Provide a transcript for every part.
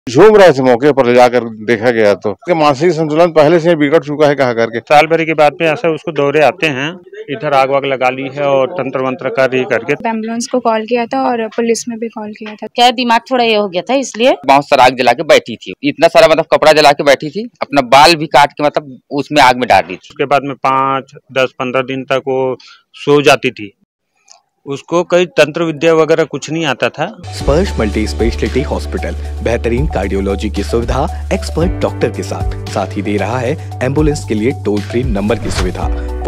झूम रहे थे मौके पर ले जाकर देखा गया तो मानसिक संतुलन पहले से बिगड़ चुका है कहा करके। साल भर के बाद में ऐसा उसको दौरे आते हैं, इधर आग वाग लगा ली है और तंत्र मंत्र कर रही करके। एम्बुलेंस को कॉल किया था और पुलिस में भी कॉल किया था। क्या दिमाग थोड़ा ये हो गया था, इसलिए बहुत सारा आग जला के बैठी थी, इतना सारा मतलब कपड़ा जला के बैठी थी, अपना बाल भी काट के मतलब उसमें आग में डाल दी थी। उसके बाद में 5, 10, 15 दिन तक वो सो जाती थी, उसको कोई तंत्र विद्या वगैरह कुछ नहीं आता था। स्पर्श मल्टी स्पेशलिटी हॉस्पिटल बेहतरीन कार्डियोलॉजी की सुविधा एक्सपर्ट डॉक्टर के साथ ही दे रहा है एम्बुलेंस के लिए टोल फ्री नंबर की सुविधा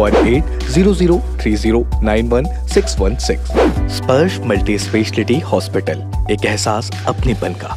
08003091616। स्पर्श मल्टी स्पेशलिटी हॉस्पिटल, एक एहसास अपनेपन का।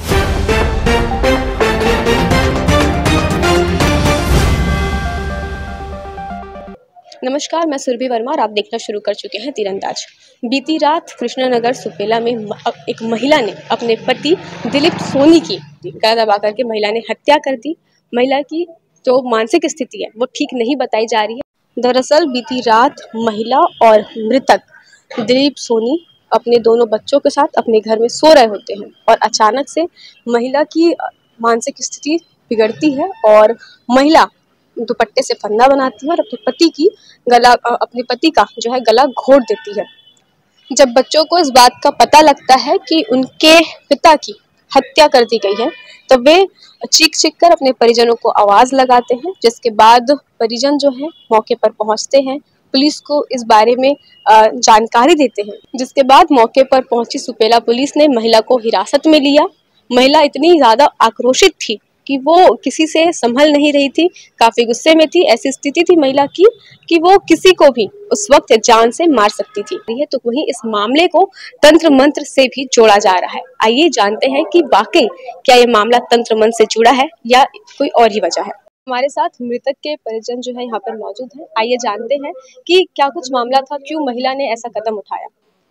नमस्कार, मैं सुरभि वर्मा और आप देखना शुरू कर चुके हैं तीरंदाज। बीती रात कृष्णनगर सुपेला में एक महिला ने अपने पति दिलीप सोनी की गला दबा करके महिला ने हत्या कर दी। महिला की जो मानसिक स्थिति है वो ठीक नहीं बताई जा रही है। दरअसल बीती रात महिला और मृतक दिलीप सोनी अपने दोनों बच्चों के साथ अपने घर में सो रहे होते हैं और अचानक से महिला की मानसिक स्थिति बिगड़ती है और महिला दुपट्टे से फंदा बनाती है और अपने पति का जो है गला घोट देती है। जब बच्चों को इस बात का पता लगता है कि उनके पिता की हत्या कर दी गई है तो वे चीख कर अपने परिजनों को आवाज लगाते हैं, जिसके बाद परिजन जो है मौके पर पहुंचते हैं, पुलिस को इस बारे में जानकारी देते हैं। जिसके बाद मौके पर पहुंची सुपेला पुलिस ने महिला को हिरासत में लिया। महिला इतनी ज्यादा आक्रोशित थी कि वो किसी से संभल नहीं रही थी, काफी गुस्से में थी। ऐसी स्थिति थी महिला की कि वो किसी को भी उस वक्त जान से मार सकती थी। तो वहीं इस मामले को तंत्र मंत्र से भी जोड़ा जा रहा है। आइए जानते हैं कि वाकई क्या ये मामला तंत्र मंत्र से जुड़ा है या कोई और ही वजह है। हमारे साथ मृतक के परिजन जो है यहाँ पर मौजूद है। आइए जानते हैं कि क्या कुछ मामला था, क्यों महिला ने ऐसा कदम उठाया।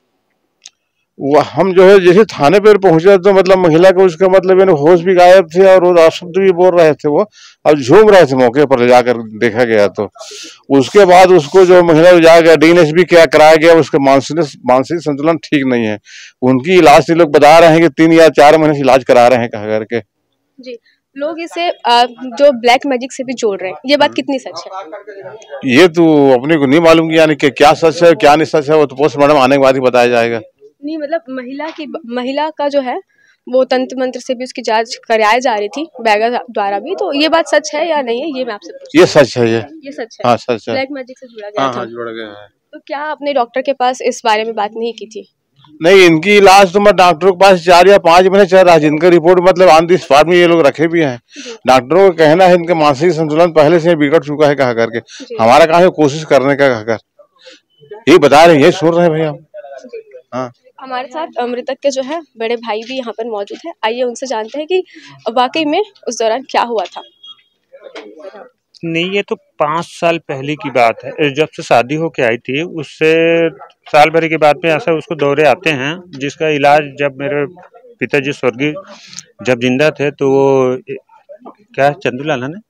हम जो है जैसे थाने पर पहुंचे तो मतलब महिला को उसका मतलब होश भी गायब थे और वो अपशब्द भी बोल रहे थे, वो अब झूम रहे थे मौके पर ले जाकर देखा गया तो उसके बाद उसको जो महिला जाकर डीएनएस भी क्या कराया गया, उसका मानसिक संतुलन ठीक नहीं है। उनकी इलाज से लोग बता रहे हैं कि 3 या 4 महीने से इलाज करा रहे हैं कहा करके। जी, लोग इसे जो ब्लैक मैजिक से भी जोड़ रहे हैं, ये बात कितनी सच है? ये तो अपने को नहीं मालूम कि यानी कि क्या सच है क्या नहीं सच है, वो तो पोस्टमार्टम आने के बाद ही बताया जाएगा। नहीं मतलब महिला का जो है वो तंत्र मंत्र से भी उसकी जांच कराई जा रही थी बैगा द्वारा भी, तो ये बात सच है या नहीं है ये मैं आपसे पूछ। ये सच है, ये सच है। हाँ सच है। ब्लैक मैजिक से जुड़ा गया था। हाँ, जुड़ा गया है। तो क्या आपने डॉक्टर के पास इस बारे में बात नहीं की थी? नहीं, इनकी इलाज तो मैं डॉक्टरों के पास 4 या 5 महीने चल रहा है, जिनका रिपोर्ट मतलब ऑन दी स्पॉट में ये लोग रखे भी हैं। डॉक्टरों का कहना है इनका मानसिक संतुलन पहले से बिगड़ चुका है कहा करके। हमारा काम है कोशिश करने का कहकर, ये बता रहे हैं, ये सुन रहे हैं भैया। हाँ, हमारे साथ मृतक के जो है बड़े भाई भी यहाँ पर मौजूद है। आइए उनसे जानते हैं कि वाकई में उस दौरान क्या हुआ था। नहीं, ये तो 5 साल पहले की बात है। जब से शादी होके आई थी उससे साल भर के बाद में ऐसा उसको दौरे आते हैं, जिसका इलाज जब मेरे पिताजी स्वर्गीय जब जिंदा थे तो वो क्या चंदूलाल है ना,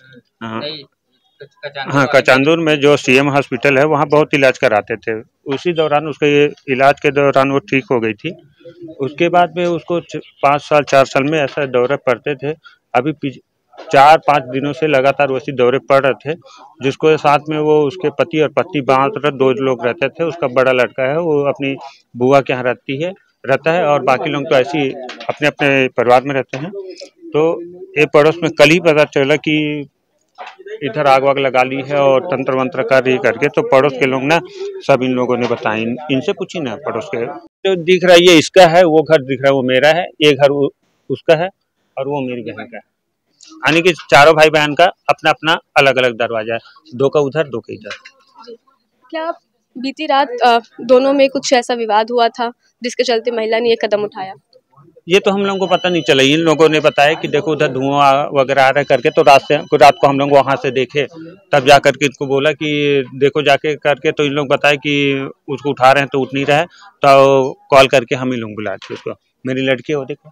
हाँ कचांदूर में जो सीएम हॉस्पिटल है वहाँ बहुत इलाज कराते थे। उसी दौरान उसका ये इलाज के दौरान वो ठीक हो गई थी। उसके बाद में उसको 4 साल में ऐसा दौरे पड़ते थे। अभी 4-5 दिनों से लगातार वैसे दौरे पड़ रहे थे, जिसको साथ में वो उसके पति और पत्नी मात्र 2 लोग रहते थे। उसका बड़ा लड़का है वो अपनी बुआ के यहाँ रहता है और बाकी लोग तो ऐसे ही अपने अपने परिवार में रहते हैं। तो ये पड़ोस में कल ही पता चला कि इधर आग वाग लगा ली है और तंत्र मंत्र कर रही करके, तो पड़ोस के लोग ना सब इन लोगों ने बताया। इनसे पूछी ना पड़ोस के, जो दिख रहा है ये इसका है, वो घर दिख रहा है वो मेरा है, ये घर उसका है और वो मेरी बहन का है। यानी कि चारों भाई बहन का अपना अपना अलग अलग दरवाजा है, 2 का उधर 2 का इधर। क्या बीती रात दोनों में कुछ ऐसा विवाद हुआ था जिसके चलते महिला ने ये कदम उठाया? ये तो हम लोगों को पता नहीं चला। इन लोगों ने बताया कि देखो उधर धुआं वगैरह आ रहा करके, तो रात को हम लोग वहां से देखे, तब जा करके इनको बोला कि देखो जाके करके, तो इन लोग बताए कि उसको उठा रहे हैं तो उठ नहीं रहा है, तो कॉल करके हम इन लोग बुलाए थे उसको। मेरी लड़की है वो देखो,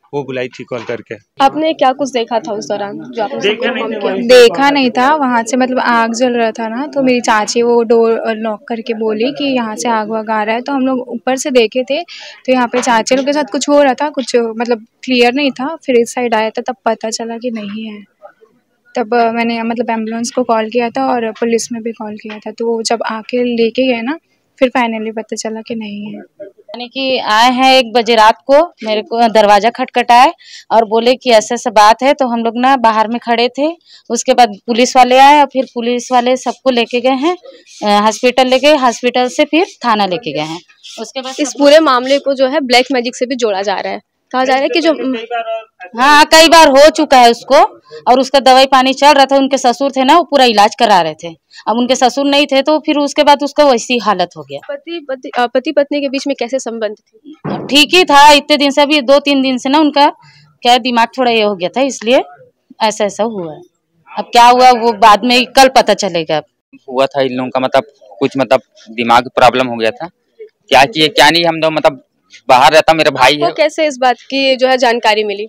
वो बुलाई थी कॉल करके। आपने क्या कुछ देखा था उस दौरान जो आपने देखा नहीं था, वही देखा नहीं था, वहाँ से मतलब आग जल रहा था ना, तो मेरी चाची वो डोर लॉक करके बोली कि यहाँ से आग वाग आ रहा है, तो हम लोग ऊपर से देखे थे तो यहाँ पे चाची लोग के साथ कुछ हो रहा था, कुछ मतलब क्लियर नहीं था। फिर इस साइड आया था तब पता चला कि नहीं है। तब मैंने मतलब एम्बुलेंस को कॉल किया था और पुलिस में भी कॉल किया था, तो वो जब आके लेके गए ना फिर फाइनली पता चला कि नहीं है। यानी कि आए हैं 1 बजे रात को, मेरे को दरवाजा खटखटाए और बोले कि ऐसा ऐसा बात है, तो हम लोग ना बाहर में खड़े थे। उसके बाद पुलिस वाले आए और फिर पुलिस वाले सबको लेके गए हैं हॉस्पिटल, लेके हॉस्पिटल से फिर थाना लेके गए हैं। उसके बाद इस पूरे मामले को जो है ब्लैक मैजिक से भी जोड़ा जा रहा है। कहा जा रहा है कि जो हाँ कई बार हो चुका है उसको, और उसका दवाई पानी चल रहा था। उनके ससुर थे ना, वो पूरा इलाज करा रहे थे। अब उनके ससुर नहीं थे तो फिर उसके बाद उसका वैसी हालत हो गया। पति पत्नी के बीच में कैसे संबंध थे? ठीक ही था इतने दिन से, अभी 2-3 दिन से ना उनका क्या दिमाग थोड़ा ये हो गया था, इसलिए ऐसा ऐसा हुआ है। अब क्या हुआ वो बाद में कल पता चलेगा। हुआ था इन लोगों का मतलब कुछ मतलब दिमाग प्रॉब्लम हो गया था, क्या किए क्या नहीं। हम लोग मतलब बाहर रहता, मेरा भाई है। कैसे इस बात की जो है जानकारी मिली?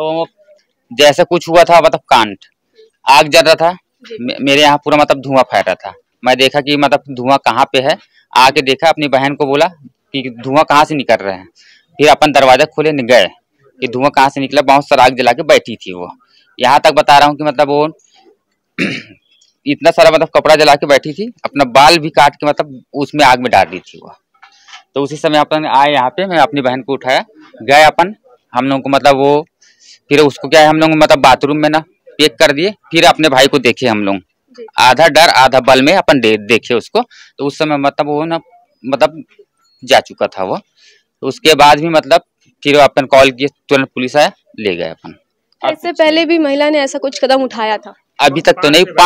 जैसे कुछ हुआ था मतलब कांड, आग जल रहा था, मेरे यहाँ पूरा मतलब धुआं फैल रहा था। मैं देखा कि मतलब धुआं कहाँ पे है, आके देखा, अपनी बहन को बोला कि धुआं कहाँ से निकल रहा है। फिर अपन दरवाजा खोले गए कि धुआं कहाँ से निकला। बहुत सारा आग जला के बैठी थी वो। यहाँ तक बता रहा हूँ कि मतलब वो इतना सारा मतलब कपड़ा जला के बैठी थी, अपना बाल भी काट के मतलब उसमें आग में डाल दी थी वो। तो उसी समय अपन आए यहाँ पे, मैं अपनी बहन को उठाया, गए अपन, हम लोगों को मतलब वो फिर उसको क्या है, हम लोग मतलब बाथरूम में ना पैक कर दिए। फिर अपने भाई को देखे हम लोग, आधा डर आधा बल में अपन देखे उसको। तो उस समय मतलब वो ना मतलब जा चुका था वो। तो उसके बाद भी मतलब फिर अपन कॉल किए, तुरंत पुलिस आया, ले गए अपन। इससे पहले भी महिला ने ऐसा कुछ कदम उठाया था? अभी तक तो नहीं,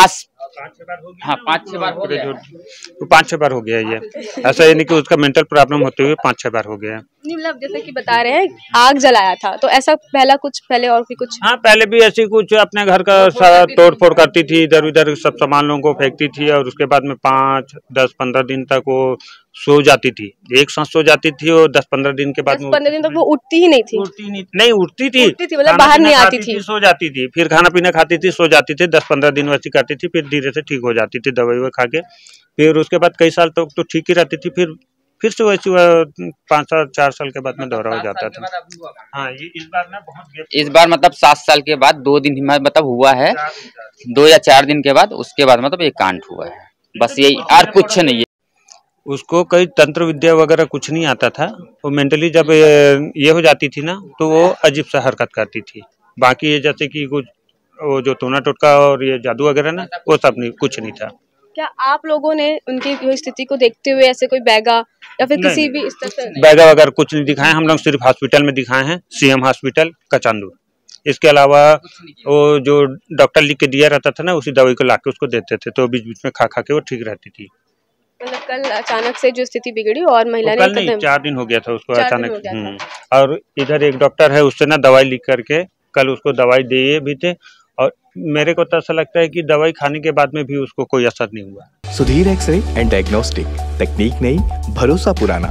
5-6 बार हो गया। 5-6 बार हो गया ये। ऐसा ये नहीं कि उसका मेंटल प्रॉब्लम होते हुए 5-6 बार हो गया। मतलब जैसे कि बता रहे हैं आग जलाया था, तो ऐसा पहले और भी कुछ? हाँ, पहले भी ऐसी कुछ अपने घर का सारा तोड़ फोड़ करती थी, इधर उधर सब सामान लोगों को फेंकती थी, और उसके बाद में 5, 10, 15 दिन तक वो सो जाती थी, एक साथ सो जाती थी। और 10-15 दिन के बाद 15 दिन तक वो उठती ही नहीं थी? उठती थी मतलब बाहर नहीं आती थी, सो जाती थी। फिर खाना पीना खाती थी, सो जाती थी, 10-15 दिन वैसी करती थी, फिर धीरे से ठीक हो जाती थी दवाई खा के। फिर उसके बाद कई साल तक तो ठीक ही रहती थी, फिर से वैसे 5-4 साल के बाद में दौरा हो जाता था। हाँ, ये इस बार ना बहुत इस बार मतलब 7 साल के बाद 2 दिन मतलब हुआ है, 2 या 4 दिन के बाद, उसके बाद मतलब एक कांड हुआ है, बस यही, और कुछ नहीं है। उसको कोई तंत्र विद्या वगैरह कुछ नहीं आता था। वो मेंटली जब ये हो जाती थी ना, तो वो अजीब सा हरकत करती थी। बाकी ये जैसे कि कुछ वो जो टोना टोटका और ये जादू वगैरह ना, वो सब नहीं, कुछ नहीं था। क्या आप लोगों ने उनकी स्थिति को देखते हुए ऐसे कोई बैगा या फिर किसी भी इस तरह से? बैगा वगैरह कुछ नहीं दिखाए हम लोग, सिर्फ हॉस्पिटल में दिखाए हैं, CM हॉस्पिटल कचांदू। इसके अलावा वो जो डॉक्टर लिख के दिया रहता था ना, उसी दवाई को लाके उसको देते थे, तो बीच बीच में खा के वो ठीक रहती थी। मतलब कल अचानक से जो स्थिति बिगड़ी और महिला ने कल नहीं, 4 दिन हो गया था उसको अचानक। और इधर एक डॉक्टर है, उससे ना दवाई लिख करके कल उसको दवाई दिए भी थे, और मेरे को तो ऐसा लगता है कि दवाई खाने के बाद में भी उसको कोई असर नहीं हुआ। सुधीर एक्सरे एंड डायग्नोस्टिक, तकनीक नई, भरोसा पुराना।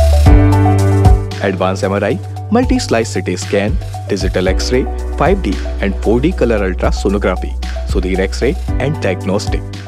Advance MRI, multi slice CT scan, digital xray, 5D and 4D colour ultrasonography. Sudhir xray and diagnostic.